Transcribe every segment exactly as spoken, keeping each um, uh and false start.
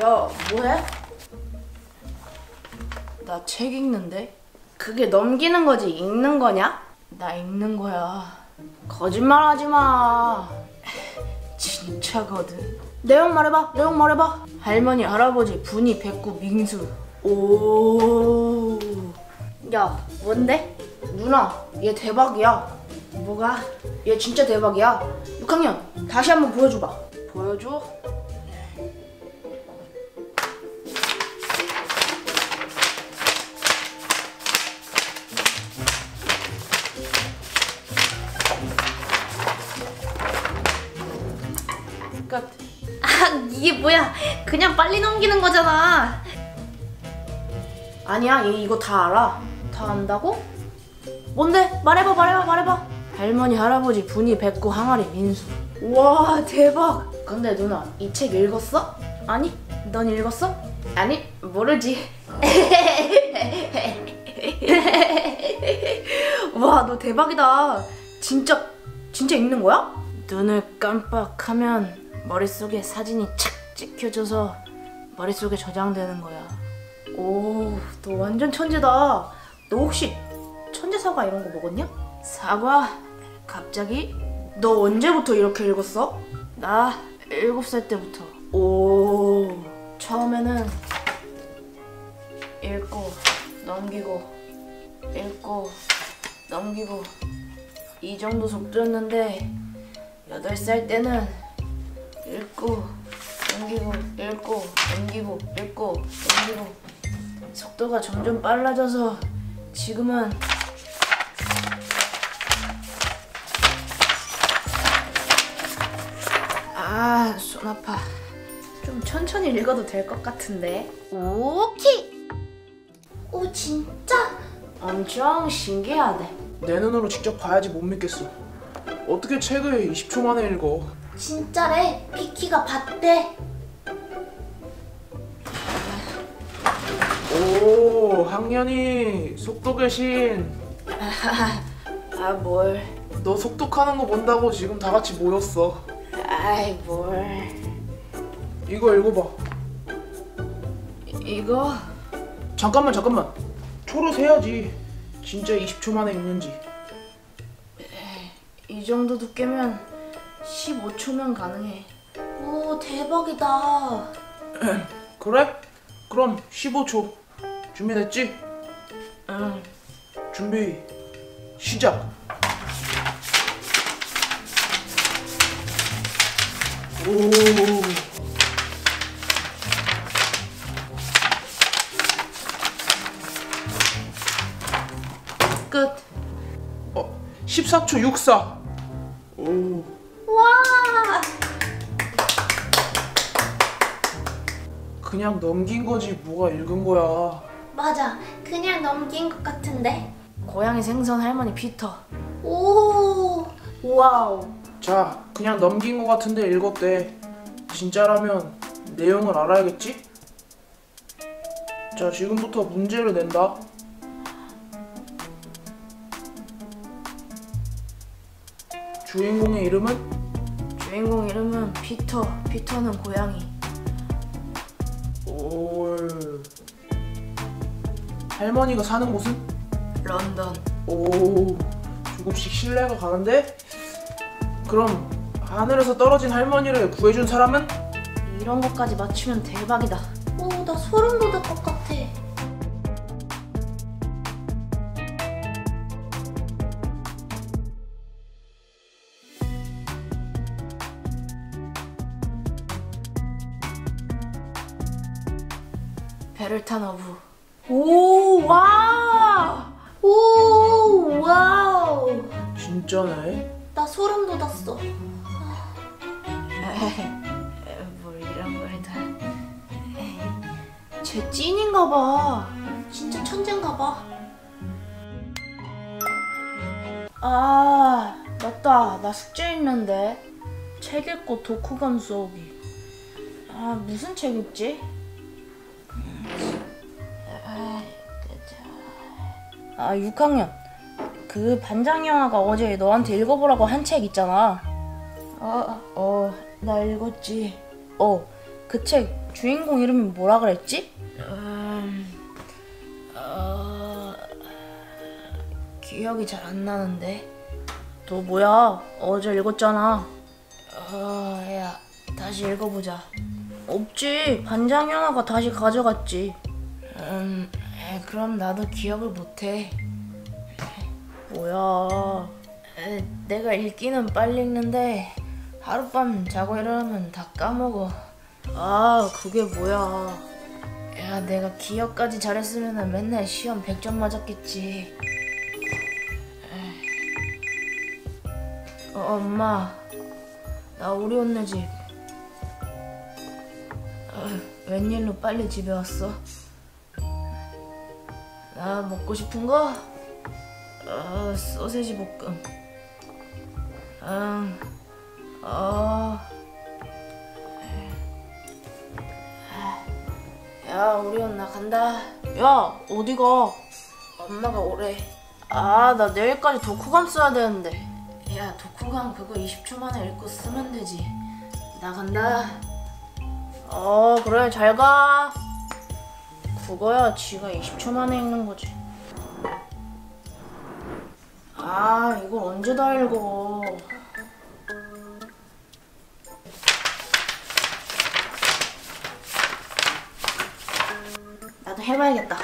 야, 뭐해? 나 책 읽는데? 그게 넘기는 거지 읽는 거냐? 나 읽는 거야. 거짓말 하지 마. 진짜거든. 내용 말해봐. 내용 말해봐. 할머니, 할아버지, 분이, 백구, 민수. 오. 야, 뭔데? 누나, 얘 대박이야. 뭐가? 얘 진짜 대박이야. 육 학년, 다시 한번 보여줘봐. 보여줘? 끝. 아, 이게 뭐야? 그냥 빨리 넘기는 거잖아. 아니야, 얘 이거 다 알아. 다 안다고? 뭔데? 말해봐, 말해봐, 말해봐. 할머니, 할아버지, 분이, 백구, 항아리, 민수. 와, 대박. 근데 누나, 이 책 읽었어? 아니, 넌 읽었어? 아니, 모르지. 와, 너 대박이다. 진짜, 진짜 읽는 거야? 눈을 깜빡하면 머릿속에 사진이 착 찍혀져서 머릿속에 저장되는 거야. 오, 너 완전 천재다. 너 혹시 천재 사과 이런 거 먹었냐? 사과? 갑자기? 너 언제부터 이렇게 읽었어? 나 일곱 살 때부터. 오, 처음에는 읽고 넘기고 읽고 넘기고 이 정도 속도였는데 여덟 살 때는 읽고 넘기고 읽고 넘기고 읽고 넘기고 속도가 점점 빨라져서 지금은 아, 손 아파. 좀 천천히 읽어도 될 것 같은데. 오케이. 오, 진짜? 엄청 신기하대. 내 눈으로 직접 봐야지 못 믿겠어. 어떻게 책을 이십 초 만에 읽어? 진짜래. 비키가 봤대. 오, 학년이 속도 계신. 아, 뭘. 너 속독하는 거 본다고 지금 다 같이 모였어. 아이, 뭘. 이거 읽어봐. 이, 이거? 잠깐만 잠깐만. 초로 세야지. 진짜 이십 초 만에 읽는지. 이 정도 두께면 십오 초면 가능해. 오, 대박이다. 그래? 그럼 십오 초. 준비됐지? 응. 준비 시작. 오. 끝. 어, 십사 초 육십사. 오. 와. 그냥 넘긴 거지 뭐가 읽은 거야. 맞아. 그냥 넘긴 것 같은데. 고양이 생선 할머니 피터. 오. 와우. 자, 그냥 넘긴 거 같은데 읽었대. 진짜라면 내용을 알아야겠지? 자, 지금부터 문제를 낸다. 주인공의 이름은? 주인공 이름은 피터. 피터는 고양이. 올. 할머니가 사는 곳은? 런던. 오, 조금씩 신뢰가 가는데? 그럼 하늘에서 떨어진 할머니를 구해준 사람은? 이런 것까지 맞추면 대박이다. 오, 나 소름 돋을 것 같아. 배를 탄 어부. 오, 와! 오, 와우. 진짜네. 나 소름 돋았어. 뭘 이런 걸 다. 쟤 찐인가 봐. 진짜 천재인가 봐. 아, 맞다. 나 숙제 있는데. 책 읽고 독후감 써오기. 아, 무슨 책 읽지? 아, 육 학년. 그 반장 영화가 어제 너한테 읽어보라고 한 책 있잖아. 어, 어, 나 읽었지. 어, 그 책 주인공 이름이 뭐라 그랬지? 음... 어... 기억이 잘 안 나는데. 너 뭐야? 어제 읽었잖아. 어... 야, 다시 읽어보자. 없지. 반장 현아가 다시 가져갔지. 음... 에, 그럼 나도 기억을 못해. 뭐야. 에, 내가 읽기는 빨리 읽는데 하룻밤 자고 일어나면 다 까먹어. 아, 그게 뭐야. 야, 내가 기억까지 잘했으면 맨날 시험 백 점 맞았겠지. 어, 엄마, 나 우리 언니 집. 어, 웬일로 빨리 집에 왔어? 나 먹고 싶은 거? 어, 소세지 볶음. 응. 어. 야, 우리 언나 간다. 야, 어디가? 엄마가 오래. 아, 나 내일까지 독후감 써야 되는데. 야, 독후감 그거 이십 초 만에 읽고 쓰면 되지. 나 간다. 어, 그래, 잘 가. 그거야 지가 이십 초 만에 읽는 거지. 아, 이걸 언제 다 읽어. 나도 해봐야겠다.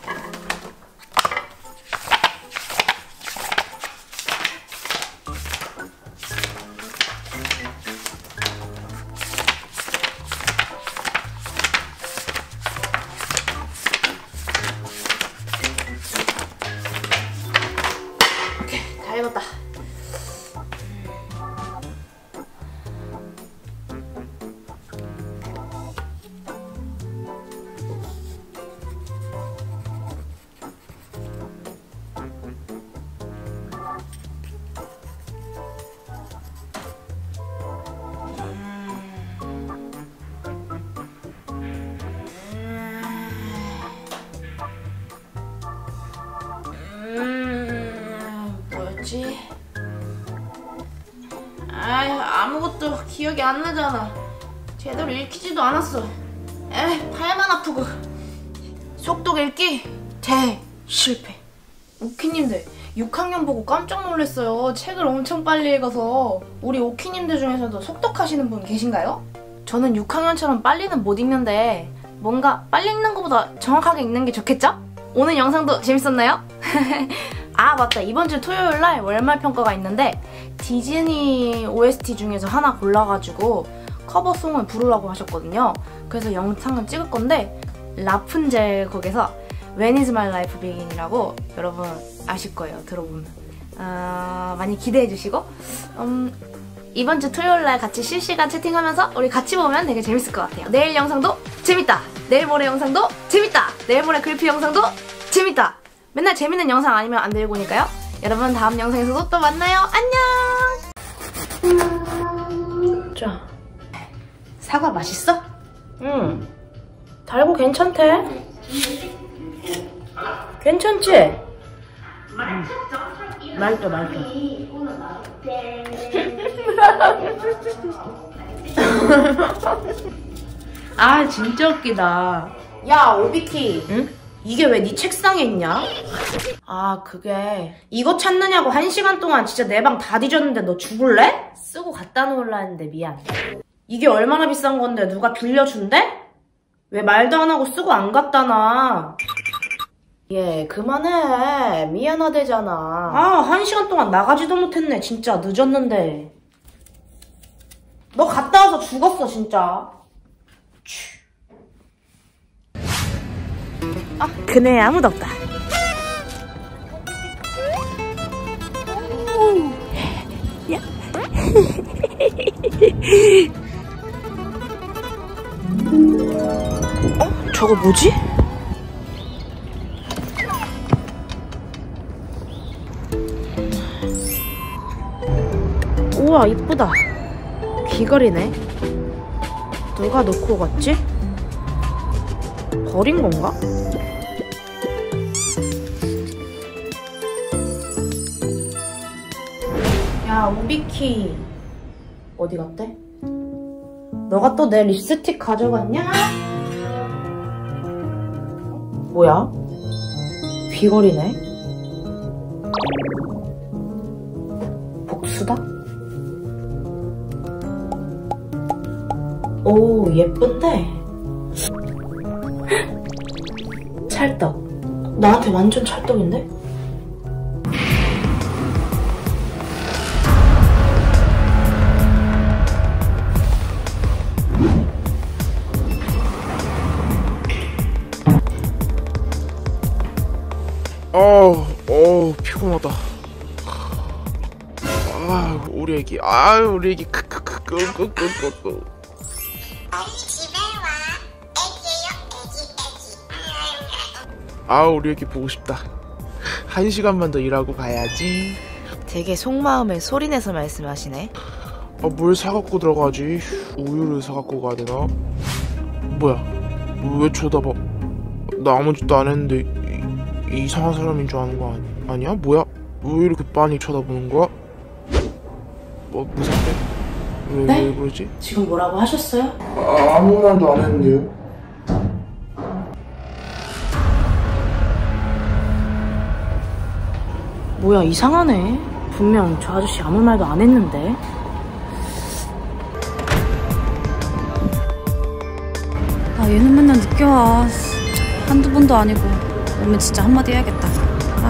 오케이, 다 읽었다. 아이, 아무것도 기억이 안 나잖아. 제대로 읽히지도 않았어. 에이, 팔만 아프고. 속독 읽기 대실패. 오키님들 육 학년 보고 깜짝 놀랐어요. 책을 엄청 빨리 읽어서. 우리 오키님들 중에서도 속독하시는 분 계신가요? 저는 육 학년처럼 빨리는 못 읽는데 뭔가 빨리 읽는 것보다 정확하게 읽는 게 좋겠죠? 오늘 영상도 재밌었나요? 아, 맞다. 이번 주 토요일날 월말평가가 있는데 디즈니 오에스티 중에서 하나 골라가지고 커버송을 부르라고 하셨거든요. 그래서 영상을 찍을 건데 라푼젤 곡에서 When is my life begin이라고 여러분 아실 거예요. 들어보면. 어, 많이 기대해주시고 음, 이번 주 토요일날 같이 실시간 채팅하면서 우리 같이 보면 되게 재밌을 것 같아요. 내일 영상도 재밌다. 내일 모레 영상도 재밌다. 내일 모레 글피 영상도 재밌다. 맨날 재밌는 영상 아니면 안 들고 오니까요. 여러분 다음 영상에서도 또 만나요. 안녕. 자, 사과 맛있어? 응. 달고 괜찮대. 괜찮지? 응. 맛있어, 맛있어. 아, 진짜 웃기다. 야, 오비키. 응? 이게 왜 네 책상에 있냐? 아, 그게 이거 찾느냐고 한 시간 동안 진짜 내 방 다 뒤졌는데 너 죽을래? 쓰고 갖다 놓으려 했는데 미안. 이게 얼마나 비싼 건데 누가 빌려준대? 왜 말도 안 하고 쓰고 안 갖다 놔? 얘 그만해. 미안하대잖아. 아, 한 시간 동안 나가지도 못했네. 진짜 늦었는데. 너 갔다 와서 죽었어 진짜. 아, 그네 아무도 없다. 야. 어? 저거 뭐지? 우와, 이쁘다. 귀걸이네. 누가 놓고 갔지? 버린 건가? 야, 오비키 어디 갔대? 너가 또 내 립스틱 가져갔냐? 뭐야? 귀걸이네? 복수다? 오, 예쁜데? 찰떡. 나한테 완전 찰떡인데? 어우, 어우, 피곤하다. 아, 우리 애기, 아, 우리 애기, 크크크, 끄끄끄끄끄. 집에 와. 애기예요, 애기, 애기. 아, 우리 애기 보고 싶다. 한 시간만 더 일하고 가야지. 되게 속마음을 소리내서 말씀하시네. 아, 뭘 사갖고 들어가지? 우유를 사갖고 가야 되나? 뭐야? 왜 쳐다봐? 나 아무 짓도 안 했는데 이, 이상한 사람인 줄 아는 거 아니, 아니야? 뭐야? 왜 이렇게 빤히 쳐다보는 거야? 뭐 무섭대? 왜, 네? 왜 그러지? 지금 뭐라고 하셨어요? 아, 아무 말도 안 했는데요. 뭐야, 이상하네. 분명 저 아저씨 아무 말도 안 했는데. 아, 얘는 맨날 늦게 와. 한두 번도 아니고. 오면 진짜 한마디 해야겠다. 아.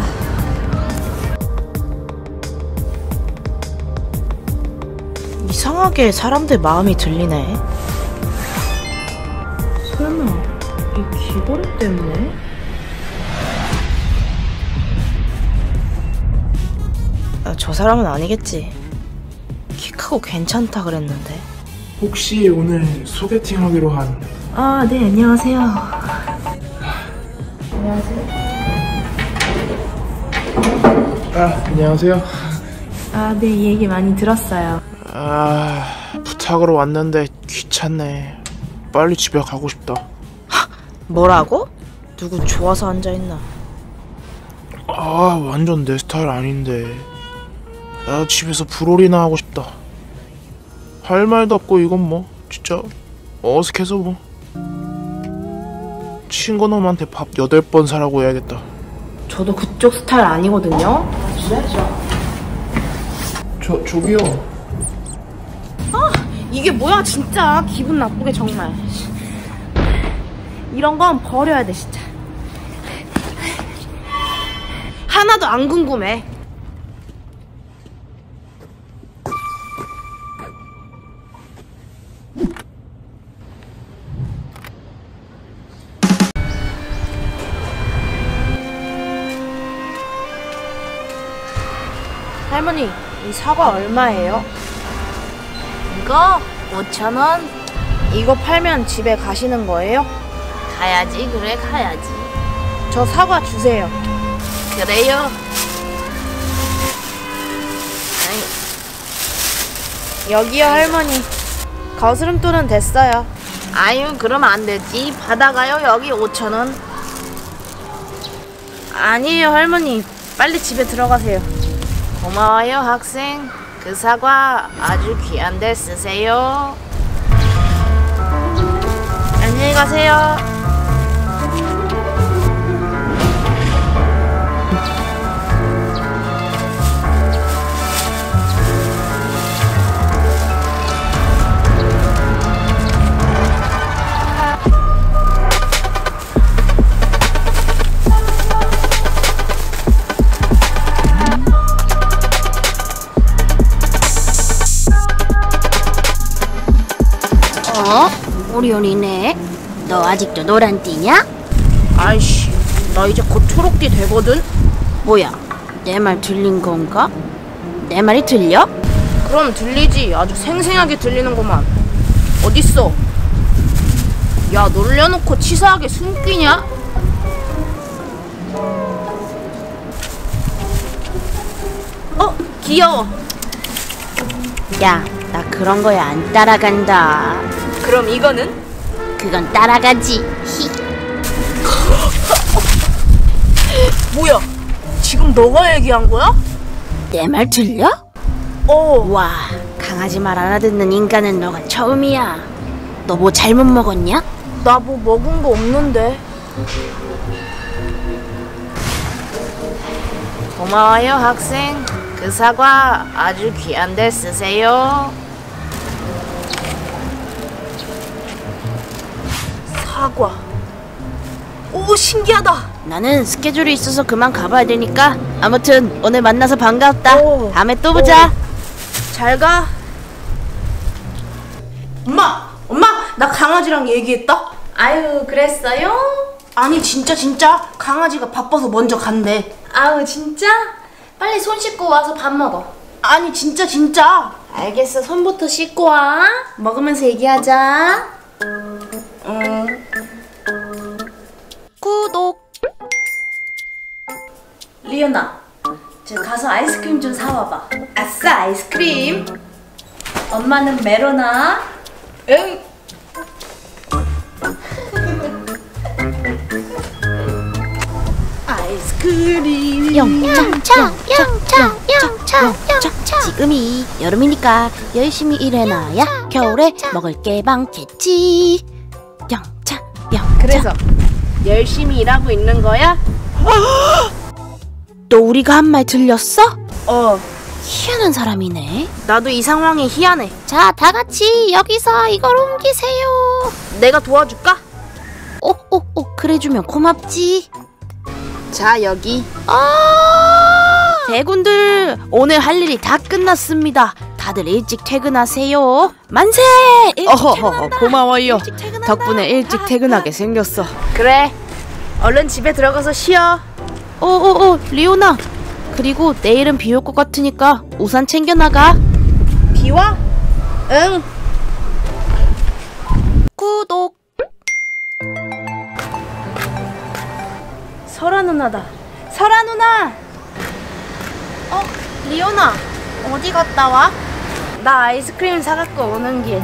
이상하게 사람들 마음이 들리네. 설마 이 귀걸이 때문에? 아, 저 사람은 아니겠지. 키 크고 괜찮다 그랬는데. 혹시 오늘 소개팅 하기로 한... 아, 네, 안녕하세요. 안녕하세요. 아, 안녕하세요. 아, 네, 이 얘기 많이 들었어요. 아, 부탁으로 왔는데 귀찮네. 빨리 집에 가고 싶다. 뭐라고? 누구 좋아서 앉아있나? 아, 완전 내 스타일 아닌데. 나 집에서 불놀이나 하고 싶다. 할 말도 없고 이건 뭐 진짜 어색해서 뭐. 친구놈한테 밥 여덟 번 사라고 해야겠다. 저도 그쪽 스타일 아니거든요. 저, 저기요. 이게 뭐야 진짜. 기분 나쁘게 정말. 이런 건 버려야 돼 진짜. 하나도 안 궁금해. 할머니, 이 사과 얼마예요? 이거 오천 원? 이거 팔면 집에 가시는 거예요? 가야지. 그래, 가야지. 저 사과 주세요. 그래요. 여기요 할머니. 거스름돈은 됐어요. 아유, 그러면 안 되지. 받아가요. 여기 오천 원. 아니에요 할머니. 빨리 집에 들어가세요. 고마워요, 학생. 그 사과 아주 귀한데 쓰세요. 안녕히 가세요. 어? 우리 우리네. 너 아직도 노란띠냐? 아이씨, 나 이제 곧 초록띠 되거든? 뭐야? 내 말 들린 건가? 내 말이 들려? 그럼 들리지. 아주 생생하게 들리는구만. 어딨어? 야, 놀려놓고 치사하게 숨기냐? 어? 귀여워. 야, 나 그런 거에 안 따라간다. 그럼 이거는? 그건 따라가지. 히. 뭐야? 지금 너가 얘기한 거야? 내 말 들려? 어. 와, 강아지 말 알아듣는 인간은 너가 처음이야. 너 뭐 잘못 먹었냐? 나 뭐 먹은 거 없는데. 고마워요, 학생. 그 사과 아주 귀한데 쓰세요. 사과. 오, 신기하다. 나는 스케줄이 있어서 그만 가봐야 되니까 아무튼 오늘 만나서 반가웠다. 오. 다음에 또 보자. 잘 가. 엄마! 엄마! 나 강아지랑 얘기했다? 아유, 그랬어요? 아니, 진짜 진짜 강아지가 바빠서 먼저 간대. 아우, 진짜? 빨리 손 씻고 와서 밥 먹어. 아니, 진짜 진짜. 알겠어, 손부터 씻고 와. 먹으면서 얘기하자. 응. 구독. 리오나, 저 가서 아이스크림 좀 사와봐. 아싸, 아이스크림. 엄마는 메로나. 응. 아이스크림. 영차, 영차, 영차, 영차. 지금이 여름이니까 열심히 일해놔야 겨울에 먹을 게 많겠지. 영차, 영차. 그래서 열심히 일하고 있는 거야? 너 우리가 한 말 들렸어? 어. 희한한 사람이네. 나도 이 상황이 희한해. 자, 다 같이 여기서 이걸 옮기세요. 내가 도와줄까? 오, 오, 오, 그래주면 고맙지. 자, 여기. 아! 대군들, 오늘 할 일이 다 끝났습니다. 다들 일찍 퇴근하세요. 만세! 일찍 어허허, 퇴근한다. 고마워요. 일찍 퇴근한다. 덕분에 일찍 퇴근하게 생겼어. 그래. 얼른 집에 들어가서 쉬어. 오오오, 리오나. 그리고 내일은 비 올 것 같으니까 우산 챙겨 나가. 비 와? 응. 구독. 설아 누나다. 설아 누나. 어, 리오나. 어디 갔다 와? 나 아이스크림 사갖고 오는 길.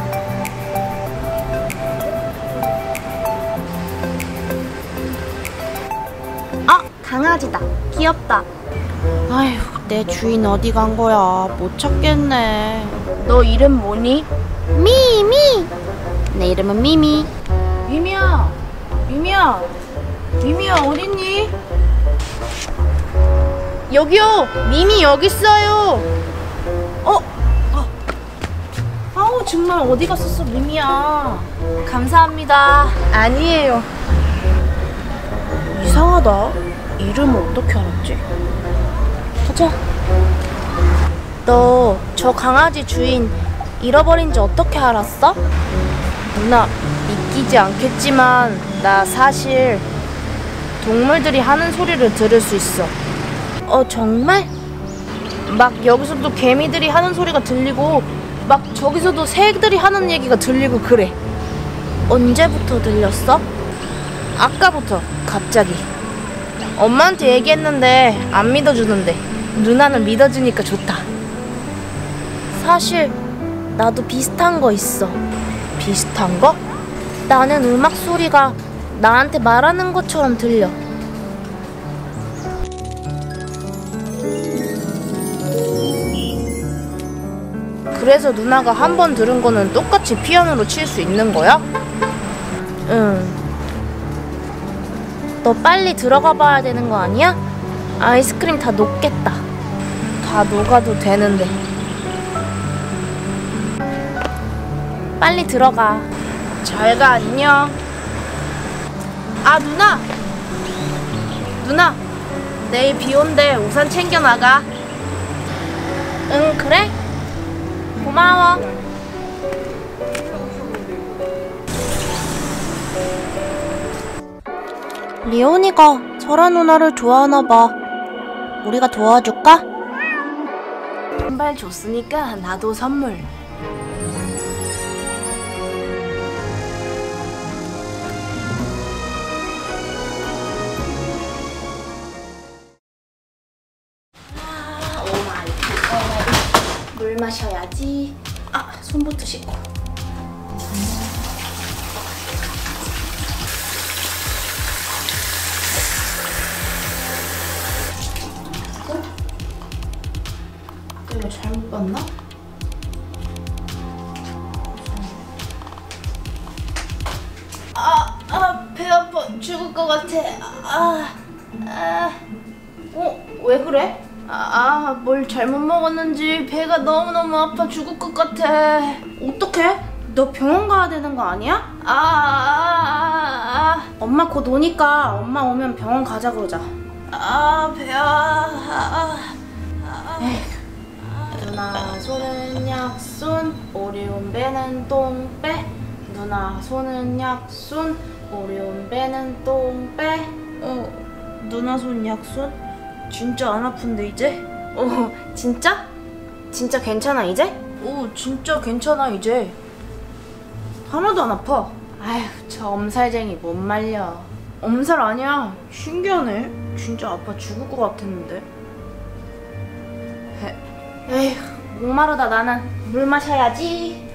아, 강아지다. 귀엽다. 아휴, 내 주인 어디 간 거야? 못 찾겠네. 너 이름 뭐니? 미미. 내 이름은 미미. 미미야. 미미야. 미미야, 어딨니? 여기요. 미미 여기 있어요. 어? 아. 아우, 정말 어디 갔었어, 미미야. 감사합니다. 아니에요. 이상하다. 이름을 어떻게 알았지? 가자. 너 저 강아지 주인 잃어버린 지 어떻게 알았어? 누나, 믿기지 않겠지만 나 사실 동물들이 하는 소리를 들을 수 있어. 어, 정말? 막 여기서도 개미들이 하는 소리가 들리고 막 저기서도 새들이 하는 얘기가 들리고 그래. 언제부터 들렸어? 아까부터 갑자기. 엄마한테 얘기했는데 안 믿어주는데 누나는 믿어주니까 좋다. 사실 나도 비슷한 거 있어. 비슷한 거? 나는 음악 소리가 나한테 말하는 것처럼 들려. 그래서 누나가 한 번 들은 거는 똑같이 피아노로 칠 수 있는 거야? 응. 너 빨리 들어가 봐야 되는 거 아니야? 아이스크림 다 녹겠다. 다 녹아도 되는데. 빨리 들어가. 잘 가, 안녕. 아, 누나! 누나! 내일 비 온대. 우산 챙겨 나가. 응, 그래? 고마워. 리온이가 설아 누나를 좋아하나 봐. 우리가 도와줄까? 신발 줬으니까 나도 선물. 아, 오마이 갓. 물 마셔야지. 아, 손부터 씻고. 내가 잘못 봤나? 죽을 것 같아. 아, 아, 어, 왜 그래? 아, 아, 뭘 잘못 먹었는지 배가 너무너무 아파 죽을 것 같아. 어떡해? 너 병원 가야 되는 거 아니야? 아, 아, 아, 아. 엄마 곧 오니까 엄마 오면 병원 가자 그러자. 아, 배야. 아, 아. 에휴. 누나 손은 약손, 오리온 배는 똥배. 누나 손은 약손, 오리온 배는 똥배. 어, 누나 손 약손? 진짜 안 아픈데 이제? 어, 진짜? 진짜 괜찮아 이제? 어, 진짜 괜찮아 이제. 하나도 안 아파. 아휴, 저 엄살쟁이 못 말려. 엄살 아니야. 신기하네. 진짜 아파 죽을 것 같았는데. 에휴, 목마르다 나는. 물 마셔야지.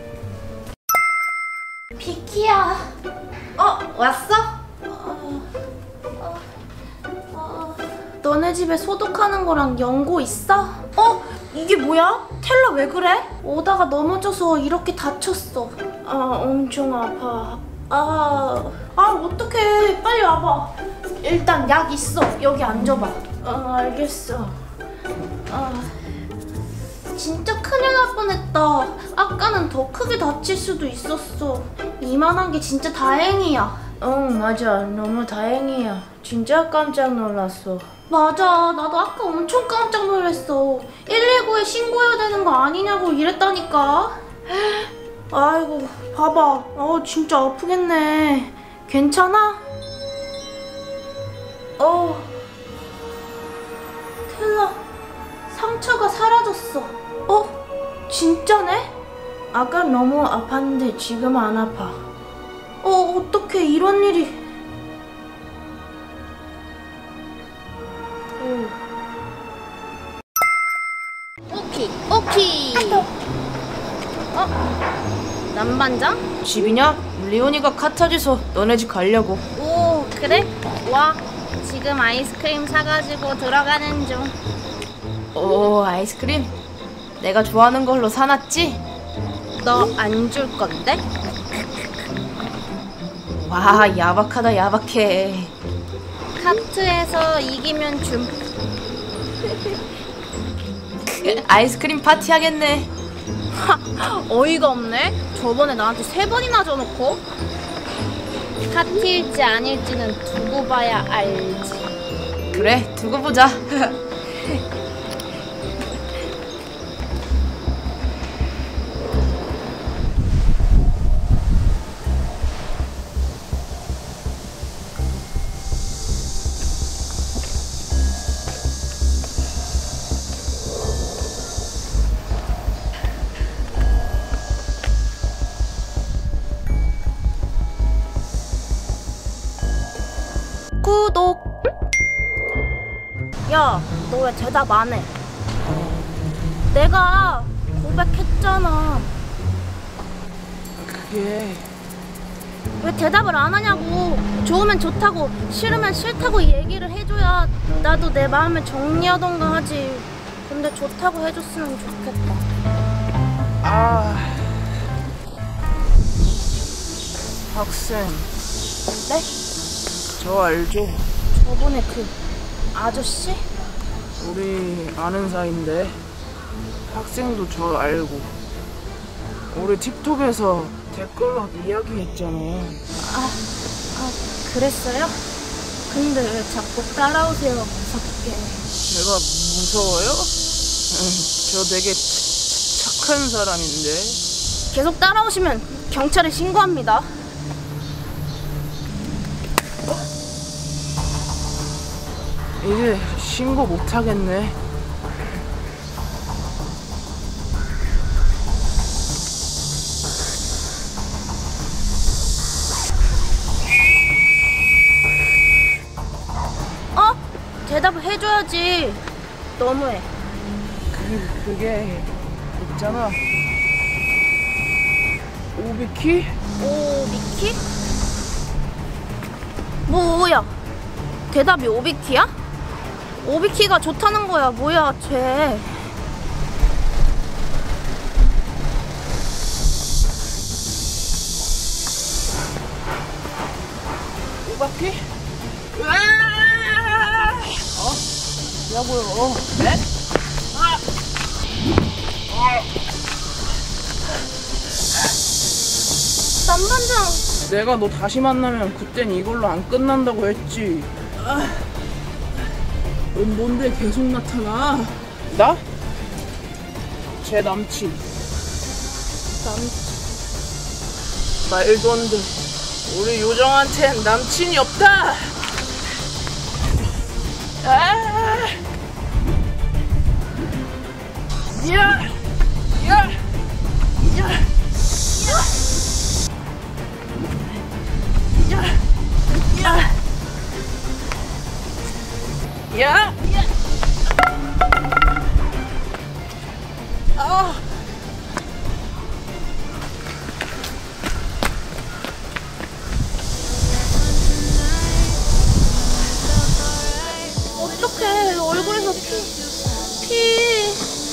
비키야. 어, 왔어? 어, 어, 어. 너네 집에 소독하는 거랑 연고 있어? 어? 이게 뭐야? 텔러 왜 그래? 오다가 넘어져서 이렇게 다쳤어. 아, 엄청 아파. 아, 아, 어떡해. 빨리 와봐. 일단 약 있어. 여기 앉아봐. 아, 알겠어. 아, 진짜 큰일 날 뻔했다. 아까는 더 크게 다칠 수도 있었어. 이만한 게 진짜 다행이야. 응, 맞아. 너무 다행이야. 진짜 깜짝 놀랐어. 맞아. 나도 아까 엄청 깜짝 놀랐어. 일일구에 신고해야 되는 거 아니냐고 이랬다니까. 아이고, 봐봐. 어, 진짜 아프겠네. 괜찮아? 어. 텔라, 상처가 사라졌어. 어? 진짜네? 아까 너무 아팠는데 지금 안 아파. 어, 어떡해. 이런 일이. 오. 오키 오키. 어? 남반장? 집이냐? 리온이가 카타지서 너네 집 가려고. 오, 그래? 와, 지금 아이스크림 사가지고 들어가는 중. 오, 아이스크림? 내가 좋아하는 걸로 사놨지? 너 안 줄 건데? 와, 야박하다 야박해. 카트에서 이기면 줌. 아이스크림 파티 하겠네. 어이가 없네. 저번에 나한테 세 번이나 줘놓고. 카트일지 아닐지는 두고 봐야 알지. 그래, 두고 보자. 구독. 야, 너 왜 대답 안 해? 내가 고백했잖아. 그게 왜 대답을 안 하냐고. 좋으면 좋다고, 싫으면 싫다고 얘기를 해줘야 나도 내 마음을 정리하던가 하지. 근데 좋다고 해줬으면 좋겠다. 아 학생 네? 저 알죠? 저번에 그 아저씨? 우리 아는 사이인데 학생도 저 알고 우리 틱톡에서 댓글로 이야기했잖아요. 아, 아, 그랬어요? 근데 왜 자꾸 따라오세요, 무섭게. 제가 무서워요? 응, 저 되게 차- 착한 사람인데. 계속 따라오시면 경찰에 신고합니다. 이제 신고 못하겠네. 어? 대답을 해줘야지. 너무해. 그, 그게 있잖아. 오비키? 오비키? 뭐야? 대답이 오비키야? 오비키가 좋다는 거야. 뭐야, 쟤. 오바키? 있다고요. 네? 아! 아! 남반장. 내가 너 다시 만나면 그땐 이걸로 안 끝난다고 했지. 아. 넌 뭔데 계속 나타나? 나? 제 남친. 남친. 말도 안 돼. 우리 요정한텐 남친이 없다. 아! 야! 야! 야! 야! 야! 야! 아! 어떡해. 얼굴에서 피. 피.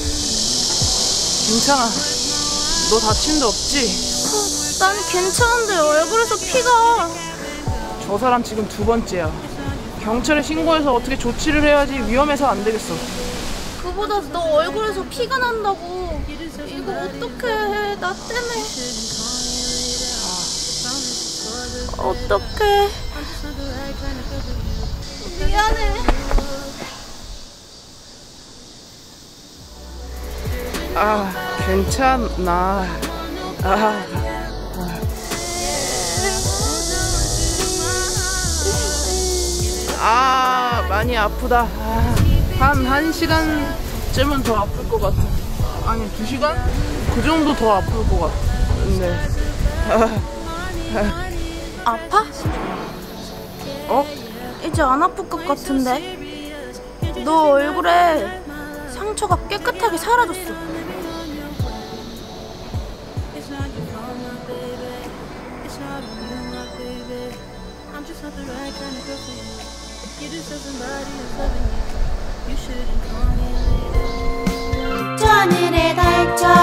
괜찮아. 너 다친 데 없지? 어, 난 괜찮은데 얼굴에서 피가. 저 사람 지금 두 번째야. 경찰에 신고해서 어떻게 조치를 해야지. 위험해서 안 되겠어. 그보다 너 얼굴에서 피가 난다고. 이거 어떡해. 나 때문에. 어떡해. 미안해. 아, 괜찮아. 아, 아, 많이 아프다. 아, 한, 한 시간쯤은 더 아플 것 같아. 아니, 두 시간? 그 정도 더 아플 것 같아. 근데, 아, 아파? 어? 이제 안 아플 것 같은데. 너 얼굴에 상처가 깨끗하게 사라졌어. 저 하늘의 달처럼